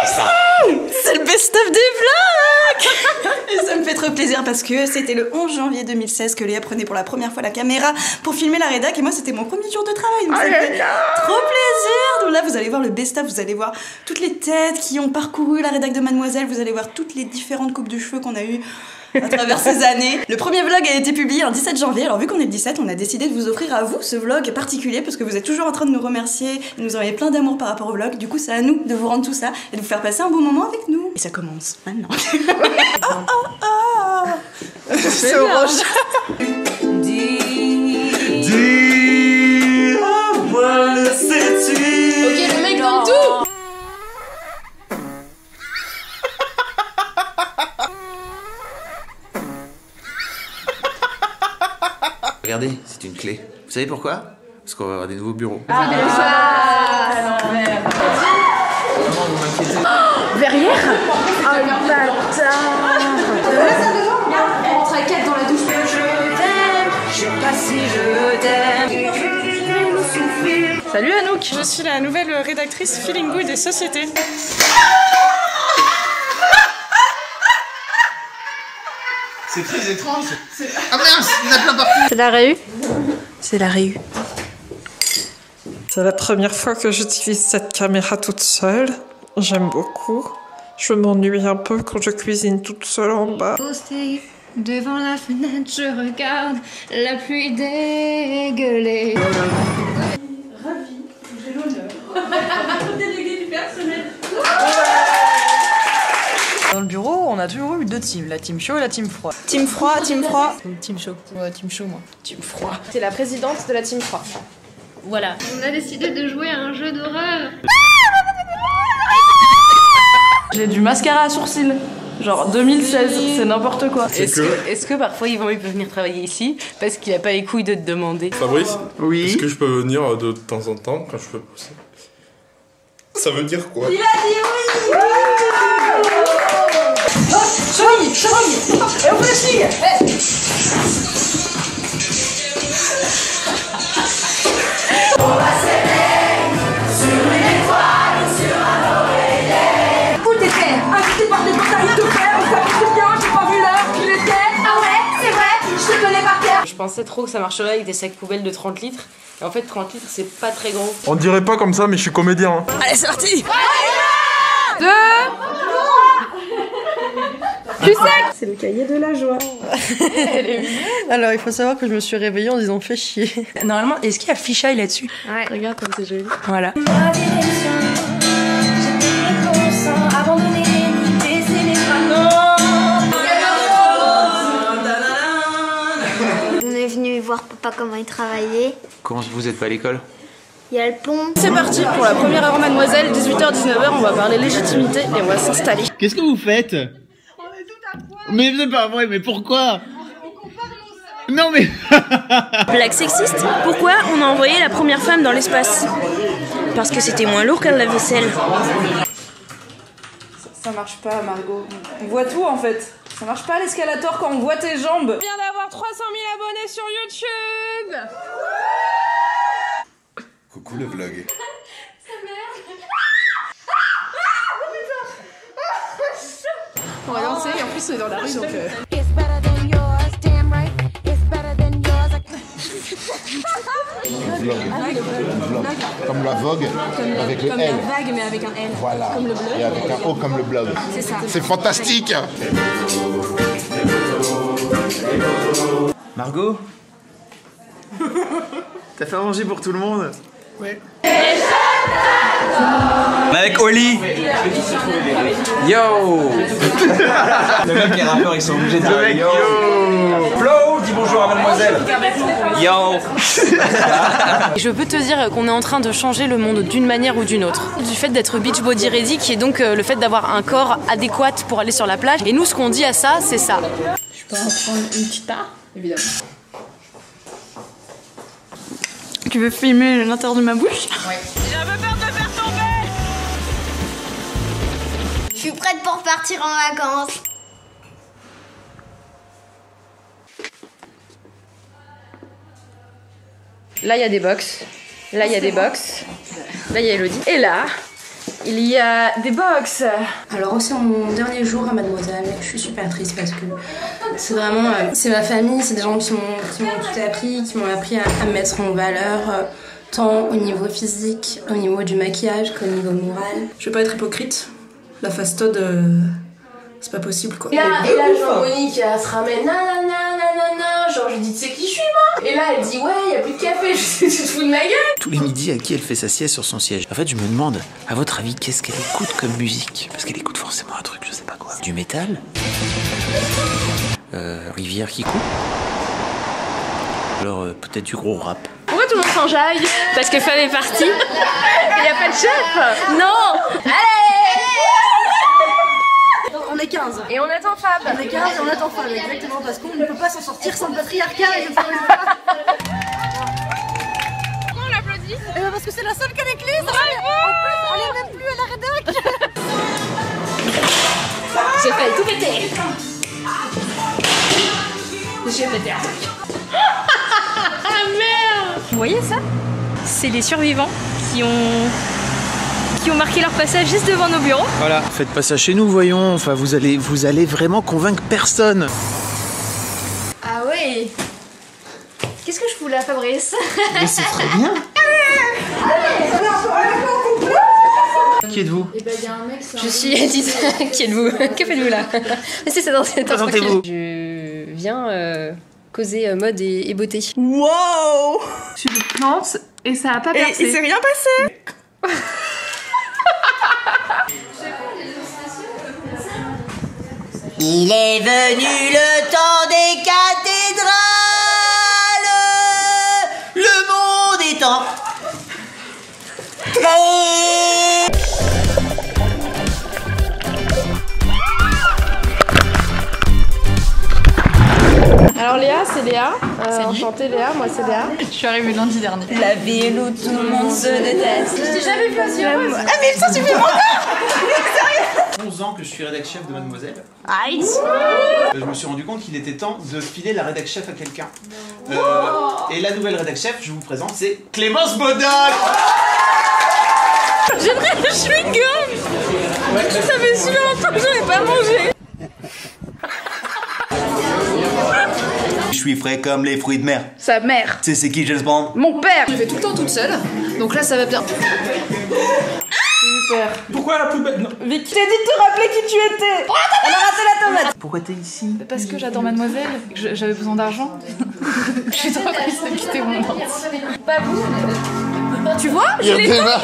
ça. C'est le best-of des vlogs. Et ça me fait trop plaisir parce que c'était le 11 janvier 2016 que Léa prenait pour la première fois la caméra pour filmer la rédac et moi c'était mon premier jour de travail, donc ça me fait trop plaisir. Donc là vous allez voir le best-of, vous allez voir toutes les têtes qui ont parcouru la rédac de Mademoiselle, vous allez voir toutes les différentes coupes de cheveux qu'on a eues à travers ces années. Le premier vlog a été publié un 17 janvier, alors vu qu'on est le 17, on a décidé de vous offrir à vous ce vlog particulier parce que vous êtes toujours en train de nous remercier, de nous envoyer plein d'amour par rapport au vlog, du coup c'est à nous de vous rendre tout ça et de vous faire passer un bon moment avec nous. Et ça commence maintenant. C'est orange. Dis-moi le sais-tu. Ok, le mec donne tout. Regardez, c'est une clé. Vous savez pourquoi? Parce qu'on va avoir des nouveaux bureaux. Verrière. Oh bâtard. On rentre à 4 dans la douche. Je t'aime, je sais pas si je t'aime. Salut Anouk. Je suis la nouvelle rédactrice Feeling Good et Société. C'est très étrange. Ah mince, il y en a plein partout. C'est la réu. C'est la réu. C'est la première fois que j'utilise cette caméra toute seule. J'aime beaucoup. Je m'ennuie un peu quand je cuisine toute seule en bas. Posté devant la fenêtre, je regarde la pluie dégueuler. Ravie, j'ai l'honneur. Délégué du personnel. Dans le bureau, on a toujours eu deux teams, la team chaud et la team froid. Team froid, team froid. Team chaud. Ouais, team chaud, moi. Team froid. C'est la présidente de la team froid. Voilà. On a décidé de jouer à un jeu d'horreur. J'ai du mascara à sourcils. Genre 2016, c'est n'importe quoi. Est-ce que parfois il peut venir travailler ici parce qu'il a pas les couilles de te demander? Fabrice, Oui. est-ce que je peux venir de temps en temps quand je peux pousser? Ça veut dire quoi? Il a dit oui. Cheville, cheville. Et on fait les filles. On va s'aimer sur une étoile, sur un oreiller. Où t'étais? Invité par des batailles de fer, ça fait bien, j'ai pas vu l'heure qu'il était. Ah ouais, c'est vrai, je te connais par terre. Je pensais trop que ça marcherait avec des sacs poubelles de 30 litres. Et en fait 30 litres c'est pas très gros. On dirait pas comme ça, mais je suis comédien. Hein. Allez, c'est parti. C'est le cahier de la joie. Alors il faut savoir que je me suis réveillée en disant fais chier. Normalement, est-ce qu'il y a fisheye là-dessus? Ouais. Regarde comme c'est joli. Voilà. Ma direction, j'étais consent, abandonné, baisser les bras. On est venu voir papa comment il travaillait. Comment vous êtes pas à l'école? Il y a le pont. C'est parti pour la première heure Mademoiselle, 18h-19h, on va parler légitimité et on va s'installer. Qu'est-ce que vous faites? On est tout à poil. Mais c'est pas vrai, mais pourquoi? Non mais... Blague sexiste, pourquoi on a envoyé la première femme dans l'espace? Parce que c'était moins lourd qu'un lave-vaisselle. Ça marche pas, Margot. On voit tout en fait. Ça marche pas l'escalator quand on voit tes jambes. On vient d'avoir 300 000 abonnés sur YouTube. Coucou le vlog. On va danser et en plus on est dans la rue donc... Vlog. Comme la vogue, avec le Comme L. la vague mais avec un L. Voilà. Comme le bleu. Et avec un O comme le blog. C'est ça. C'est fantastique. Margot? T'as fait à manger pour tout le monde? Ouais. Avec Oli. Yo. Le mec, les rappeurs ils sont obligés de dire yo. Flo, dis bonjour à mademoiselle. Yo. Et je peux te dire qu'on est en train de changer le monde d'une manière ou d'une autre. Du fait d'être beach body ready qui est donc le fait d'avoir un corps adéquat pour aller sur la plage. Et nous ce qu'on dit à ça c'est ça. Je peux en prendre une petite part, évidemment. Tu veux filmer l'intérieur de ma bouche? Ouais. J'avais peur de faire tomber. Je suis prête pour partir en vacances. Là il y a des box, là il y a des box, là il y a Elodie. Et là, Il y a des box. Alors aussi en mon dernier jour à Mademoiselle, je suis super triste parce que c'est vraiment, c'est ma famille, c'est des gens qui m'ont tout appris, qui m'ont appris à me mettre en valeur, tant au niveau physique, au niveau du maquillage qu'au niveau moral. Je vais pas être hypocrite, la fastode, c'est pas possible quoi. Et là genre Monique elle se ramène nanana, genre je lui dis tu sais qui je suis moi? Et là elle dit ouais y a plus de café, je sais tu te fous de ma gueule. Tous les midis, à qui elle fait sa sieste sur son siège. En fait, je me demande, à votre avis, qu'est-ce qu'elle écoute comme musique? Parce qu'elle écoute forcément un truc, je sais pas quoi. Du métal? Rivière qui coule? Alors, peut-être du gros rap. Pourquoi tout le monde s'enjaille? Parce que Fab est partie. Il y a pas de chef. Non. Allez. On est 15. Et on attend Fab. On est 15 et on attend Fab, exactement, parce qu'on ne peut pas s'en sortir sans le patriarcat et le Pourquoi on l'applaudit? parce que c'est la seule qui a les clés, ça en plus, on est même plus à la rédac. J'ai failli tout péter. J'ai pété un truc. Ah merde! Vous voyez ça? C'est les survivants qui ont marqué leur passage juste devant nos bureaux. Voilà. Faites pas ça chez nous, voyons. Enfin, vous allez vraiment convaincre personne. Ah ouais. Qu'est-ce que je voulais à Fabrice? Mais c'est très bien. Qui êtes-vous? Je suis Edith. Qui êtes-vous? Que faites-vous là? C'est ça dans cette Présentez-vous. Je viens causer mode et beauté. Wow! Je le plante et ça a pas percé. Et il s'est rien passé! Il est venu le temps des cathédrales, le monde étant très... Alors Léa, c'est Léa. Enchantée Léa, moi c'est Léa. Je suis arrivée lundi dernier. La ville où tout le monde se déteste. Je t'ai jamais vu aussi heureuse. Ah mais ça suffit encore! 11 ans que je suis rédac chef de Mademoiselle. Aïe! Je me suis rendu compte qu'il était temps de filer la rédac chef à quelqu'un. Et la nouvelle rédac chef, je vous présente, c'est Clémence Bodoc. J'aimerais le chewing-gum. Ça fait super longtemps que j'en ai pas mangé. Je suis frais comme les fruits de mer. Sa mère. Tu sais c'est qui James Bond? Mon père. Je fais tout le temps toute seule. Donc là ça va bien. Super. Pourquoi la poubelle? Non. Vicky, je t'ai dit de te rappeler qui tu étais! On a raté la tomate! Pourquoi t'es ici? Parce que j'adore Mademoiselle, j'avais besoin d'argent. Je suis trop triste de quitter mon monde. Pas vous. Tu vois? Je l'ai pas.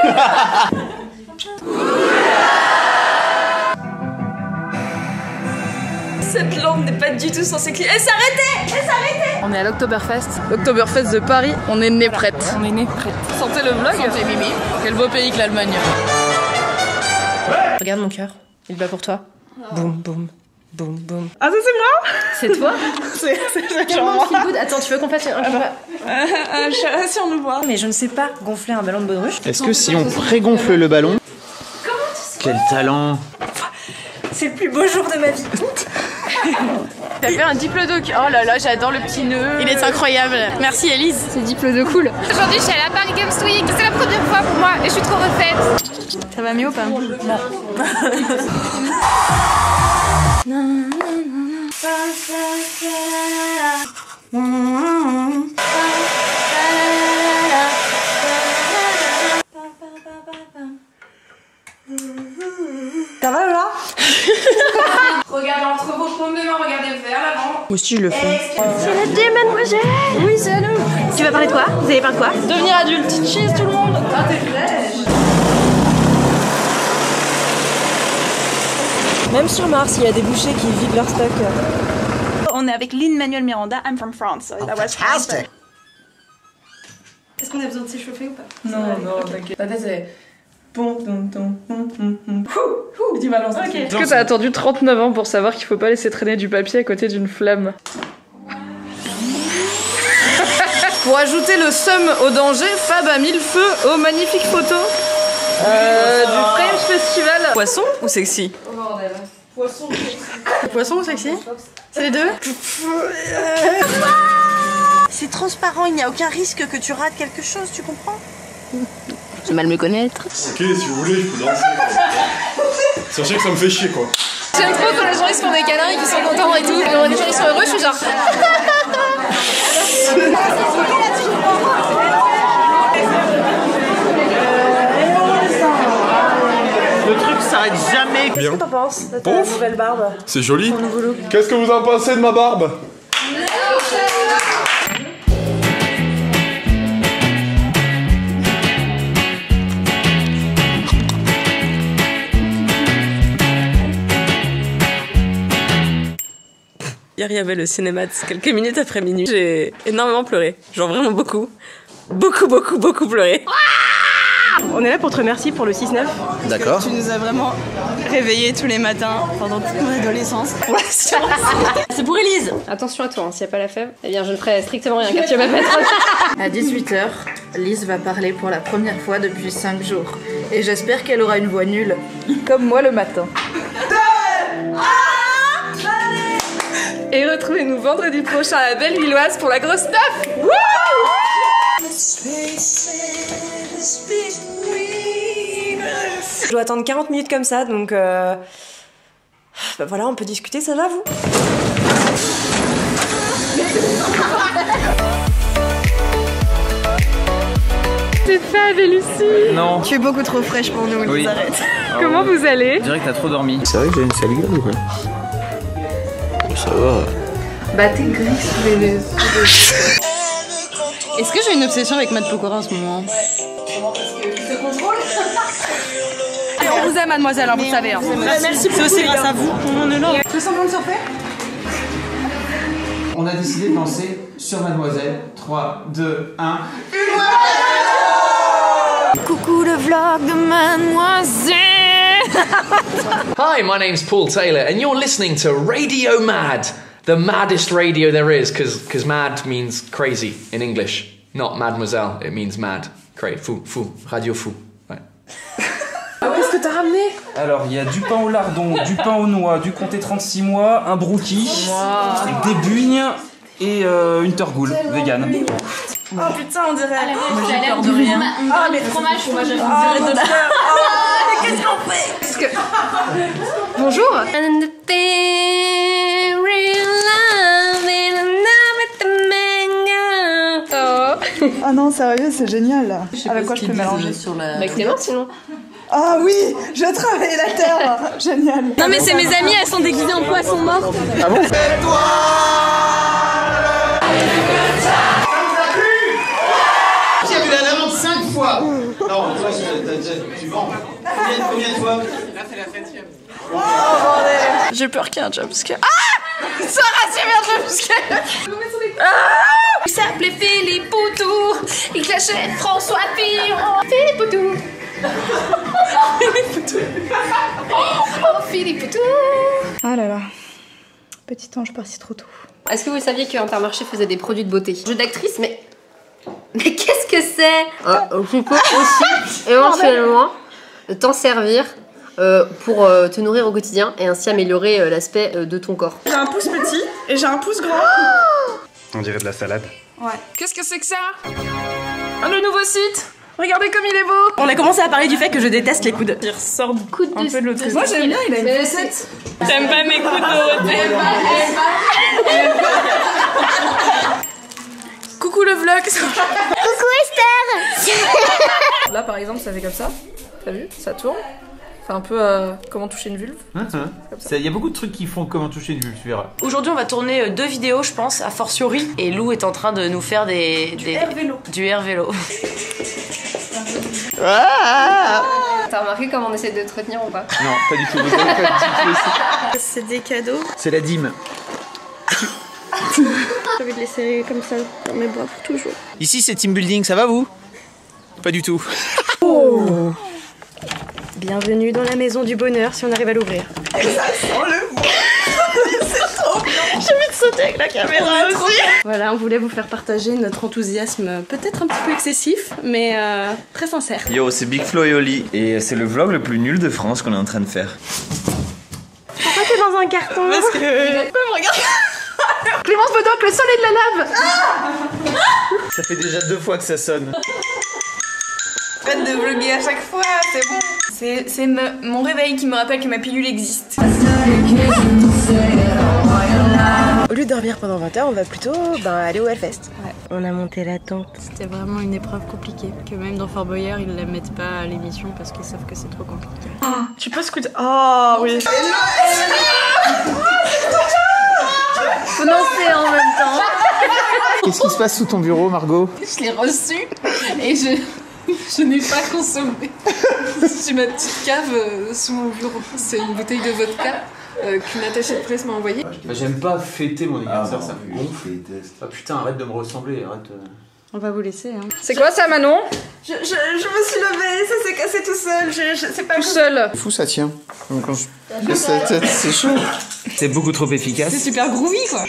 Cette lampe n'est pas du tout censée cliquer. Elle s'est arrêtée! Elle s'est arrêtée! On est à l'Oktoberfest. L'Oktoberfest de Paris, on est né prête. On est né prête. Sentez le vlog. Sentez Mimi. Quel beau pays que l'Allemagne. Regarde mon cœur, il bat pour toi. Boum, boum, boum, boum. Ah ça c'est moi? C'est toi? C'est Comment on feel good? Attends, tu veux qu'on fasse un si on nous voit. Mais je ne sais pas gonfler un ballon de baudruche. Est-ce que si on prégonfle le ballon... Quel talent! C'est le plus beau jour de ma vie. T'as fait un diplodocus. Oh là là, j'adore le petit nœud. Il est incroyable. Merci Elise. C'est diplodocus cool. Aujourd'hui, je suis à la Paris Games Week. C'est la première fois pour moi et je suis trop refaite. Ça va mieux ou pas? Non. Ça va là? Regardez entre vos paumes de main, regardez vers l'avant. Moi aussi je le fais. C'est la dé, mademoiselle. Oui, c'est à nous. Tu vas parler de quoi? Vous allez parler de quoi? Devenir adulte. Cheers tout le monde. Ah, t'es fraîche. Même sur Mars, il y a des bouchers qui vident leur stock. On est avec Lin-Manuel Miranda, I'm from France. So that was fantastic. Est-ce qu'on a besoin de s'échauffer ou pas? Non, t'inquiète. Ta tête c'est... Tu balances. Est-ce que t'as attendu 39 ans pour savoir qu'il faut pas laisser traîner du papier à côté d'une flamme? Pour ajouter le seum au danger, Fab a mis le feu aux magnifiques photos du French Festival. Poisson ou sexy? Oh bordel. Poisson. Poisson ou sexy? C'est les deux? C'est transparent, il n'y a aucun risque que tu rates quelque chose, tu comprends? J'ai mal me connaître. Ok, si vous voulez, je peux danser. Sachez que ça me fait chier quoi. J'aime trop quand les gens ils se font des câlins et qu'ils sont contents et tout. Et quand les gens ils sont heureux, je suis genre. Le truc s'arrête jamais. Bien. Qu'est-ce que t'en penses de ta nouvelle barbe? C'est joli. Qu'est-ce que vous en pensez de ma barbe? Hier, il y avait le cinéma quelques minutes après minuit. J'ai énormément pleuré. Genre vraiment beaucoup. Beaucoup pleuré. On est là pour te remercier pour le 6-9. D'accord. Tu nous as vraiment réveillés tous les matins pendant toute mon adolescence. Pour la science. C'est pour Elise. Attention à toi, hein, s'il n'y a pas la fève, eh bien je ne ferai strictement rien car tu vas me mettre. À 18h, Lise va parler pour la première fois depuis 5 jours. Et j'espère qu'elle aura une voix nulle, comme moi le matin. Et retrouvez-nous vendredi prochain à la Bellevilloise pour la grosse stuff. Je dois attendre 40 minutes comme ça, donc bah voilà, on peut discuter, ça va vous? C'est Fab et Lucie. Non. Tu es beaucoup trop fraîche pour nous, Oui. Lise, arrête. Comment vous allez? Je dirais que t'as trop dormi. C'est vrai que j'ai une sale gueule ou quoi? Ça va. Bah t'es gris sous les yeux. Est-ce que j'ai une obsession avec Matt Pokora en ce moment? On vous aime, mademoiselle, hein, vous savez. Hein. Merci beaucoup. C'est aussi grâce à vous. On est là. Tu veux semblant de surfer? On a décidé de lancer sur Mademoiselle. 3, 2, 1. Coucou le vlog de Mademoiselle. Hi, my name's Paul Taylor, and you're listening to Radio Mad, the maddest radio there is, because mad means crazy in English, not mademoiselle, it means mad. Fou, radio fou. Ouais. Qu'est-ce que t'as ramené? Alors, il y a du pain au lardon, du pain aux noix, du comté 36 mois, un brookie, des bugnes et une turgoule vegan. Oh putain, on dirait. Moi j'ai peur de rien. Ah, mais fromage, on dirait de la. Mais qu'est-ce qu'on fait? Parce que... Bonjour. Ah non, sérieux, c'est génial. Avec quoi je peux mélanger sur la... Avec tes mains sinon. Ah oui, je travaille la terre. Génial. Non mais c'est mes amies, elles sont déguisées en poisson mort. Ah bon? Tu la lavande 5 fois. Non, toi, tu vends. Combien de fois? Là, c'est la 7e. Oh bordel. J'ai peur qu'il y ait un jumpscare. Ah! Sarah, j'ai vu un jumpscare. Il s'appelait Philippe Poutou. Il clashait François Fillon. Philippe Poutou. Philippe Poutou. Oh, Philippe Poutou. Ah là là. Petit ange parti trop tôt. Est-ce que vous saviez qu'Intermarché faisait des produits de beauté? Jeu d'actrice, mais qu'est-ce que c'est? Tu peux aussi éventuellement t'en servir pour te nourrir au quotidien et ainsi améliorer l'aspect de ton corps. J'ai un pouce petit et j'ai un pouce grand. On dirait de la salade. Ouais. Qu'est-ce que c'est que ça? Le nouveau site. Regardez comme il est beau. On a commencé à parler du fait que je déteste les coudes. Il ressort un peu de l'autre. Moi j'aime bien, il a une fossette. J'aime pas mes coudes, Dorothée. Coucou le vlog. Coucou Esther. Là par exemple ça fait comme ça. T'as vu? Ça tourne. C'est un peu comment toucher une vulve. Il y a beaucoup de trucs qui font comment toucher une vulve, tu verras. Aujourd'hui, on va tourner 2 vidéos, je pense, a fortiori. Et Lou est en train de nous faire du air vélo. T'as remarqué comment on essaie de te retenir ou pas? Non, pas du tout. Vous avez pas du tout ici. C'est des cadeaux. C'est la dîme. J'ai envie de les serrer comme ça dans mes bras pour toujours. Ici, c'est team building, ça va vous? Pas du tout. Oh. Bienvenue dans la maison du bonheur si on arrive à l'ouvrir. Ça sent le bon. C'est trop bien. J'ai envie de sauter avec la caméra aussi. Voilà, on voulait vous faire partager notre enthousiasme peut-être un petit peu excessif, mais très sincère. Yo, c'est Big Flo et Oli. Et c'est le vlog le plus nul de France qu'on est en train de faire. Pourquoi t'es dans un carton? Parce que... me regarde. Clémence Bodoc, le soleil de la lave. Ça fait déjà 2 fois que ça sonne. Arrête de vlogger à chaque fois, c'est bon. C'est mon réveil qui me rappelle que ma pilule existe. Au lieu de dormir pendant 20 heures, on va plutôt aller au Hellfest. Ouais. On a monté la tente. C'était vraiment une épreuve compliquée, que même dans Fort Boyard, ils la mettent pas à l'émission parce qu'ils savent que c'est trop compliqué. Tu peux scooter. Ah oui. Faut danser en même temps. Qu'est-ce qui se passe sous ton bureau, Margot? Je l'ai reçu et je n'ai pas consommé. J'ai ma petite cave sous mon bureau. C'est une bouteille de vodka qu'une attachée de presse m'a envoyée. J'aime pas fêter mon anniversaire, ça me gonfle. Ah putain, arrête de me ressembler, arrête. On va vous laisser, hein. C'est quoi ça, Manon? Je me suis levée, ça s'est cassé tout seul. C'est pas tout seul. Fou, ça tient. C'est chaud. C'est beaucoup trop efficace. C'est super groovy, quoi.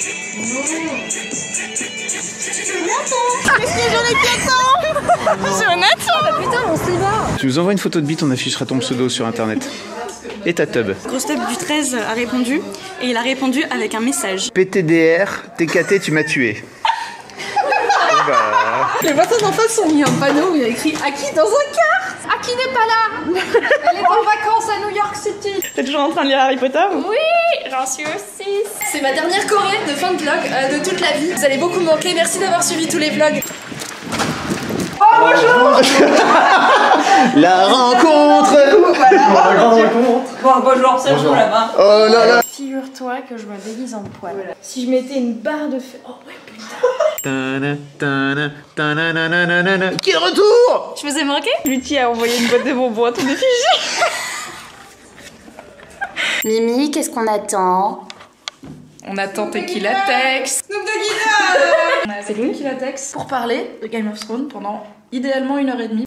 J'en ai 4 ans. Jonathan. Ah bah putain, on s'y va. Tu nous envoies une photo de bite, on affichera ton pseudo sur internet. Et ta tub. Grosse Tub du 13 a répondu et il a répondu avec un message. PTDR, TKT, tu m'as tué. Les voisins d'en face ont mis un panneau où il y a écrit Aki dans un car. Aki n'est pas là. Elle est en vacances à New York City. T'es toujours en train de lire Harry Potter? Oui, j'en suis aussi. C'est ma dernière Corée de fin de vlog de toute la vie. Vous allez beaucoup me manquer. Merci d'avoir suivi tous les vlogs. Oh bonjour. La rencontre. Voilà. La rencontre. Bon, bonjour, c'est vous là-bas. Oh là là. Figure-toi que je me déguise en poil. Voilà. Si je mettais une barre de feu. Oh ouais, putain. Qui est de retour? Je vous ai manqué? Lutti a envoyé une boîte de bonbons à ton effigie. Mimi, qu'est-ce qu'on attend? On attend Tequila Tex. Snoop Doggy Dogg. C'est lui qui la texte pour parler de Game of Thrones pendant idéalement 1h30.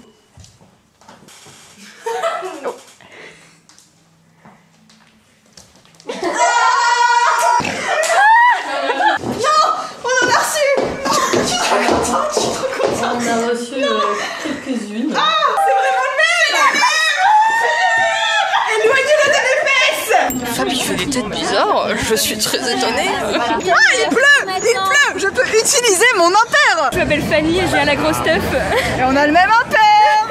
On a reçu quelques-unes. Ah, c'est vraiment le même. Éloignez-le de mes fesses. Fab, il fait des têtes bizarres, je suis très étonnée. Ah, il pleut. Je peux utiliser mon impair. Je m'appelle Fanny et je viens à la grosse stuff. Et on a le même impair.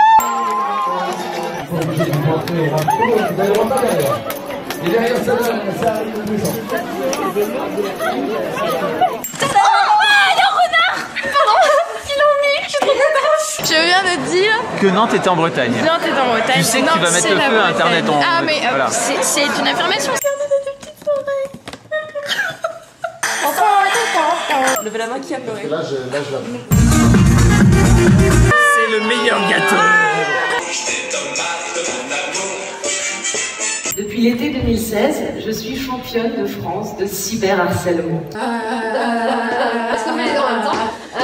Je viens de dire que Nantes était en Bretagne. Nantes est en Bretagne. Tu sais que tu vas mettre le feu à Internet en... Ah mais voilà. c'est une affirmation. Levez la main qui a pleuré. Là, je la C'est le meilleur gâteau. Depuis l'été 2016, je suis championne de France de cyberharcèlement. Est-ce qu'on fait les deux en même temps?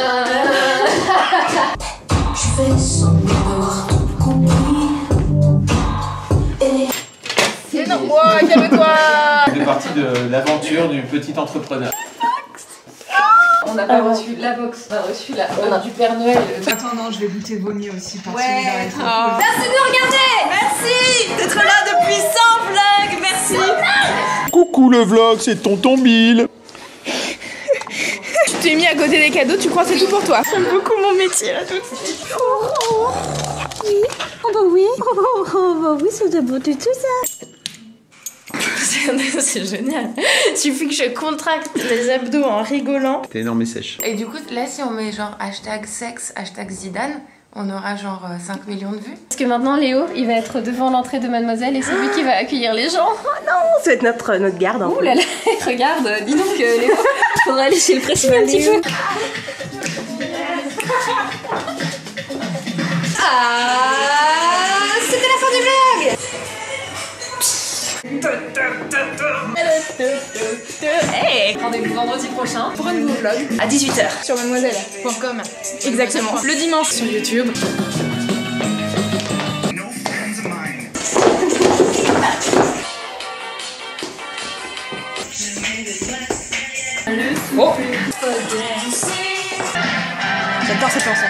C'est non, ouais, calme-toi. Ça fait partie de l'aventure du petit entrepreneur. On n'a pas reçu la box, on a reçu du Père Noël. Attends, non, je vais goûter vomi aussi. Ouais, merci de nous regarder. Merci d'être là depuis 100 vlogs. Merci. Coucou le vlog, c'est tonton Bill. Tu t'es mis à côté des cadeaux, tu crois que c'est tout pour toi? J'aime beaucoup mon métier là tout de suite. Oui. Oh bah oui. Oh bah oui, c'est de beau du tout ça. C'est génial. Il suffit que je contracte les abdos en rigolant. T'es énorme et sèche. Et du coup, là, si on met genre hashtag sexe, hashtag Zidane, on aura genre 5 millions de vues. Parce que maintenant, Léo, il va être devant l'entrée de Mademoiselle et c'est lui qui va accueillir les gens. Oh non, ça va être notre garde. Ouh là là, regarde, dis donc Léo, faudrait aller chez le pressing un petit peu. Ah, c'était la fin du vlog. Hey, rendez-vous vendredi prochain pour un nouveau vlog à 18h sur mademoiselle.com. Exactement. Le dimanche sur YouTube. Oh. J'adore cette chanson.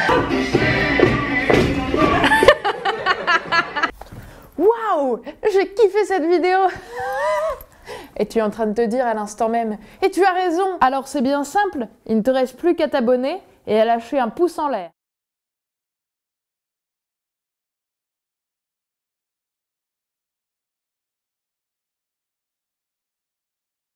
Waouh, j'ai kiffé cette vidéo. Et tu es en train de te dire à l'instant même, et tu as raison. Alors c'est bien simple, il ne te reste plus qu'à t'abonner et à lâcher un pouce en l'air.